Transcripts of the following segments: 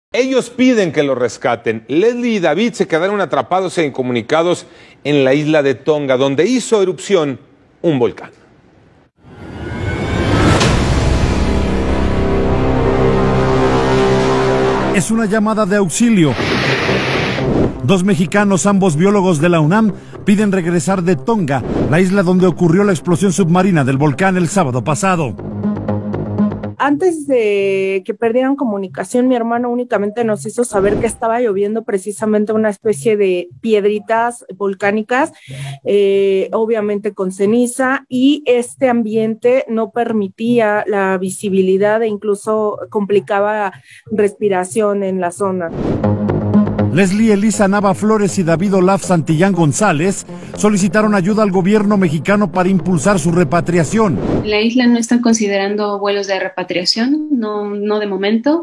Ellos piden que lo rescaten. Leslie y David se quedaron atrapados e incomunicados en la isla de Tonga, donde hizo erupción un volcán. Es una llamada de auxilio. Dos mexicanos, ambos biólogos de la UNAM, piden regresar de Tonga, la isla donde ocurrió la explosión submarina del volcán el sábado pasado. Antes de que perdieran comunicación, mi hermano únicamente nos hizo saber que estaba lloviendo precisamente una especie de piedritas volcánicas, obviamente con ceniza, y este ambiente no permitía la visibilidad e incluso complicaba respiración en la zona. Leslie Elisa Nava Flores y David Olaf Santillán González solicitaron ayuda al gobierno mexicano para impulsar su repatriación. En la isla no están considerando vuelos de repatriación, no de momento,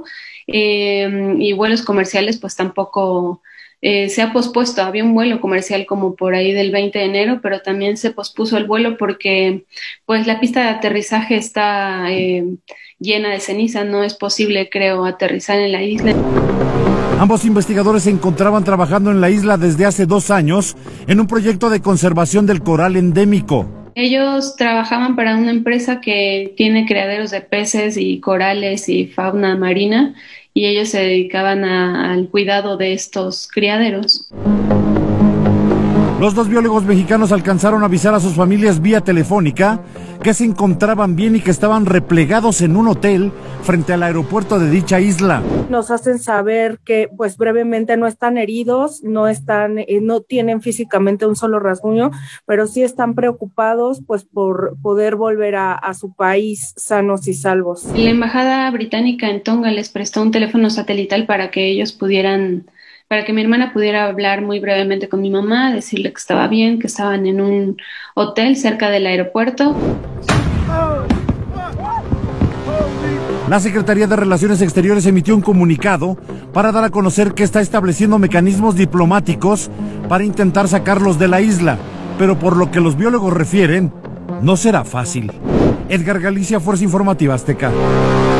y vuelos comerciales pues tampoco se ha pospuesto. Había un vuelo comercial como por ahí del 20 de enero, pero también se pospuso el vuelo porque pues la pista de aterrizaje está llena de ceniza, no es posible, creo, aterrizar en la isla. Ambos investigadores se encontraban trabajando en la isla desde hace 2 años en un proyecto de conservación del coral endémico. Ellos trabajaban para una empresa que tiene criaderos de peces y corales y fauna marina, y ellos se dedicaban al cuidado de estos criaderos. Los dos biólogos mexicanos alcanzaron a avisar a sus familias vía telefónica que se encontraban bien y que estaban replegados en un hotel frente al aeropuerto de dicha isla. Nos hacen saber que pues brevemente no están heridos, no tienen físicamente un solo rasguño, pero sí están preocupados pues por poder volver a su país sanos y salvos. La embajada británica en Tonga les prestó un teléfono satelital para que mi hermana pudiera hablar muy brevemente con mi mamá, decirle que estaba bien, que estaban en un hotel cerca del aeropuerto. La Secretaría de Relaciones Exteriores emitió un comunicado para dar a conocer que está estableciendo mecanismos diplomáticos para intentar sacarlos de la isla, pero por lo que los biólogos refieren, no será fácil. Edgar Galicia, Fuerza Informativa Azteca.